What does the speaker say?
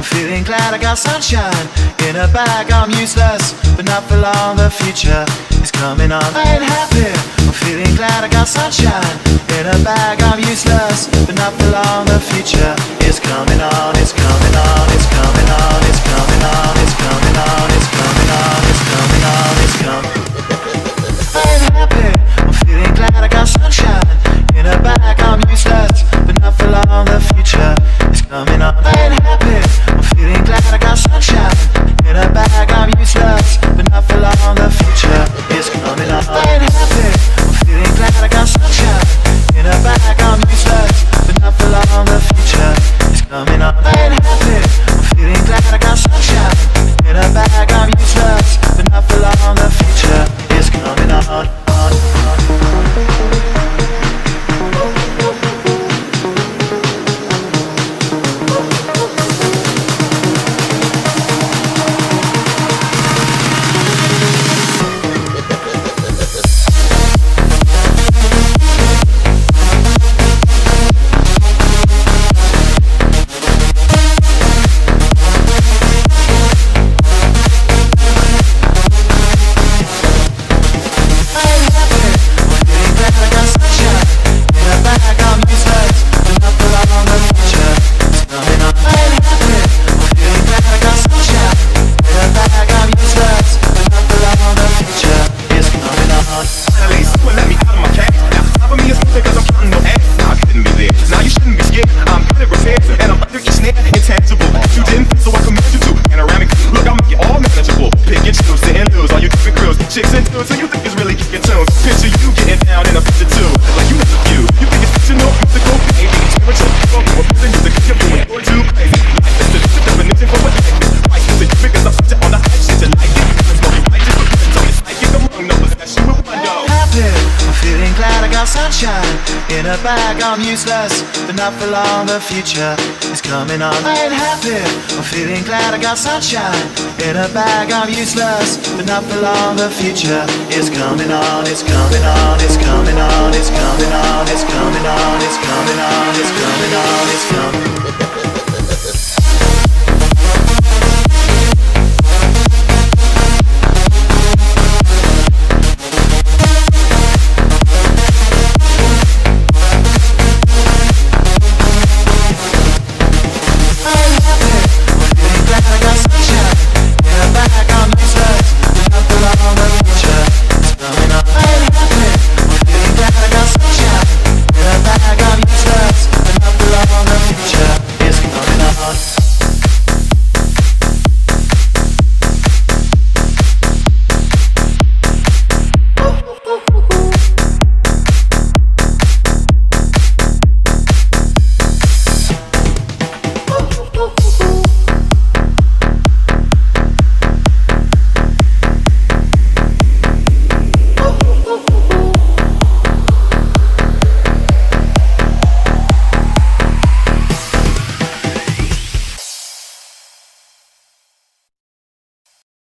feeling glad I got sunshine in a bag. I'm useless, but not for long. The future is coming on. I ain't happy. I'm feeling glad I got sunshine in a bag. I'm useless, but not for long. The future is coming on. It's coming on. It's coming on. It's coming on. It's coming on. It's coming on. It's coming on. It's coming. I ain't happy. I'm feeling glad I got sunshine in a bag. I'm useless, but not for long. The future is coming on. I ain't happy. I'm feeling glad I got sunshine in a bag. I'm useless, but not for long. The future is coming on. I ain't happy. I'm feeling glad I got sunshine in a bag. I'm useless, but not for long. The future is coming on. I ain't happy. I'm feeling glad I got sunshine in a bag. I'm useless, but not for long. The future is coming on. Chicks and dudes, so you think it's really kicking tunes. Picture you getting down in a picture too, like you know the view. You think it's fictional, mythical, baby. Spiritual, spoken, the music you're doing, or too crazy. Like this is the definition for what life is. Right, cause it's because I'm put on the high shit, you like it. I'm smoking right, just put it on this like it. Among no possession with one dog. Happy, I'm feeling glad I got sunshine in a bag. I'm useless, but not for long. The future is coming on. I ain't happy. I'm feeling glad I got sunshine in a bag. I'm useless, but not for long. The future is coming on. It's coming on. It's coming on. It's coming on. It's coming on. It's coming on. It's coming on. It's coming.